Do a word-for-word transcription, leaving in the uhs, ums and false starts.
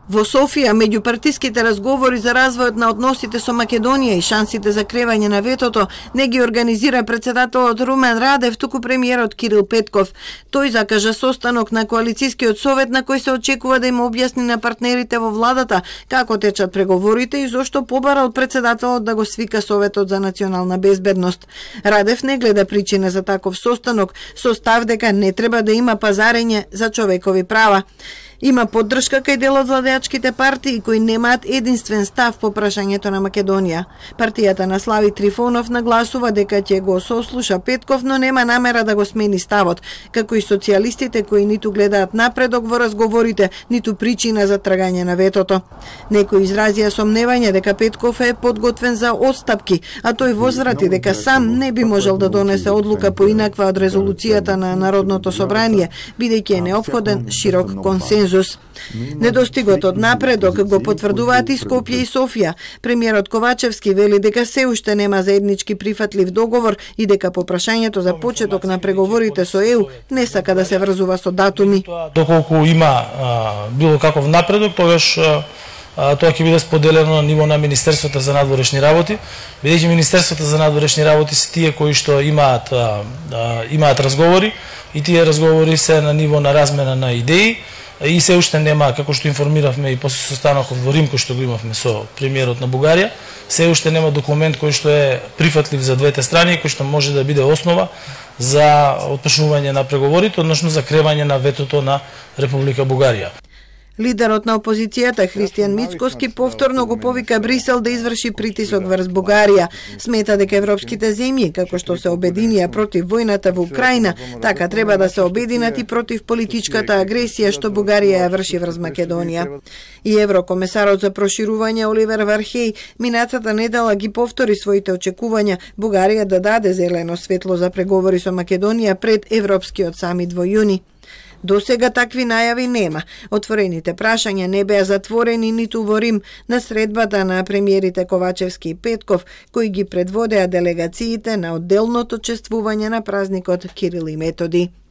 Во Софија, меѓупартиските разговори за развојот на односите со Македонија и шансите за кревање на ветото не ги организира председателот Румен Радев, туку премиерот Кирил Петков. Тој закажа состанок на коалицискиот совет на кој се очекува да им објасни на партнерите во владата како течат преговорите и зошто побарал председателот да го свика Советот за национална безбедност. Радев не гледа причина за таков состанок, со став дека не треба да има пазарење за човекови права. Има поддршка кај дел од владеачките партии кои немаат единствен став по прашањето на Македонија. Партијата на Слави Трифонов нагласува дека ќе го сослуша Петков, но нема намера да го смени ставот, како и социјалистите кои ниту гледаат напредок во разговорите, ниту причина за тргање на ветото. Некои изразија сомневање дека Петков е подготвен за отстапки, а тој возврати дека сам не би можел да донесе одлука поинаква од резолуцијата на Народното собрание, бидејќи е неопходен широк консензус. Недостигот од напредок го потврдуваат и Скопје и Софија. Премиерот Ковачевски вели дека се уште нема заеднички прифатлив договор и дека по прашањето за почеток на преговорите со Е У не сака да се врзува со датуми. Доколку има а, било каков напредок, тогаш а, тоа ќе биде споделено на ниво на Министерството за надворешни работи, бидејќи Министерството за надворешни работи се тие кои што имаат а, а, имаат разговори и тие разговори се на ниво на размена на идеи. И се уште нема, како што информиравме и после состанокот во Рим кој што го имавме со премиерот на Бугарија, се уште нема документ кој што е прифатлив за двете страни, кој што може да биде основа за отпочнување на преговорите, односно за кревање на ветото на Република Бугарија. Лидерот на опозицијата Христијан Мицкоски повторно го повика Брисел да изврши притисок врз Бугарија. Смета дека европските земји, како што се обединија против војната во Украина, така треба да се обединат и против политичката агресија што Бугарија ја врши врз Македонија. И еврокомесарот за проширување Оливер Вархеј минатата недела ги повтори своите очекувања Бугарија да даде зелено светло за преговори со Македонија пред Европскиот самит во јуни. До сега такви најави нема. Отворените прашања не беа затворени ниту во Рим на средбата на премиерите Ковачевски и Петков, кои ги предводеа делегациите на одделното чествување на празникот Кирил и Методи.